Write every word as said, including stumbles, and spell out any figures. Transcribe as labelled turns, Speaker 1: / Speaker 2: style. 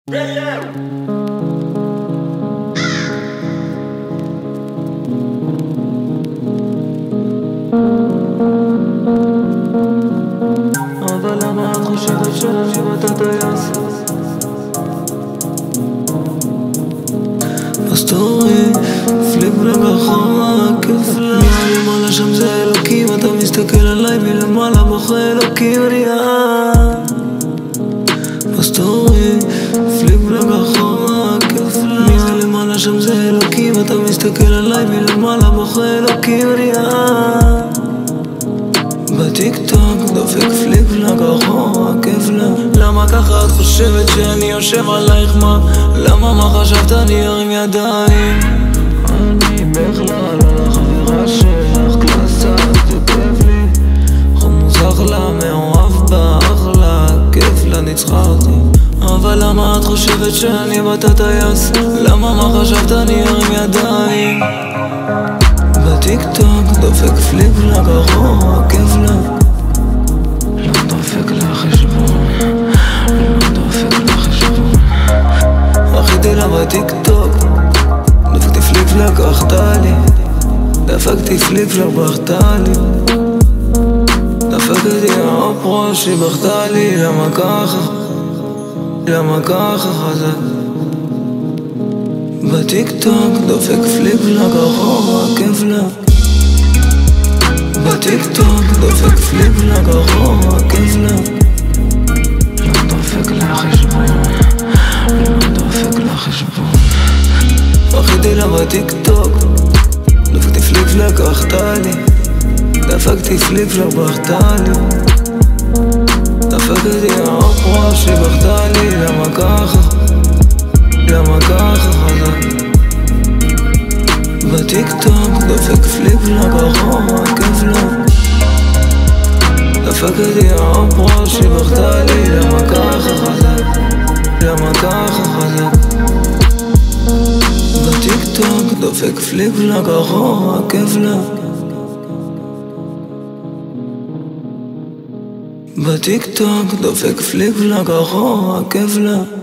Speaker 1: אבל למה את חושבת שאני ואתה טייס? בסטורי, פליפ לגחמה, כיף לה מלמעלה שם זה אלוקים, אתה מסתכל עליי מלמעלה בוכה אלוקים נהיה. בסטורי, פליפ לגחמה, כיף לה מלמעלה שם זה אלוקים, אתה מסתכל עליי מלמעלה בוכה אלוקים נהיה. בטיק טוק דופק פליפ לגחמה, כיף לה. למה ככה את חושבת שאני יושב עלייך מה? למה מה חשבת אני ארים ידיים? אני בכלל על החברה שלך קלאסה, זה כיף לי חומוס אחלה, מאוהב בה אחלה, כיף לה נצחרתי. אבל למה את חושבת שאני ואתה טייס? למה מה חשבת אני ארים ידיים? בטיק טוק דופק פליפ לגחמה, כיף לה. לא דופק לחשבון, לא דופק לחשבון. אחי לה בטיק טוק דפקתי פליפ לקחתה לי, דפקתי פליפ לבחתה לי, דפקתי האופרה שבחתה לי. למה ככה? למה ככה חזק? בטיק טוק דופק פליפ לגחמה, כיף לה. בטיק טוק דופק פליפ לגחמה, כיף לה. לא דופק לחשבון, לא דופק לחשבון. אחי לה בטיק טוק דפקתי פליפ לקחתה לי, דפקתי פליפ לבחתה לי, דפקתי האופרה שבחתה לי. למה ככה? למה ככה חזק? בטיק טוק דופק פליפ לגחמה, כיף לה. דפקתי האופרה שבחתה לי. למה ככה חזק? למה ככה חזק? בטיק טוק דופק פליפ לגחמה, כיף לה. בטיק טוק דופק פליפ לגחמה, כיף לה.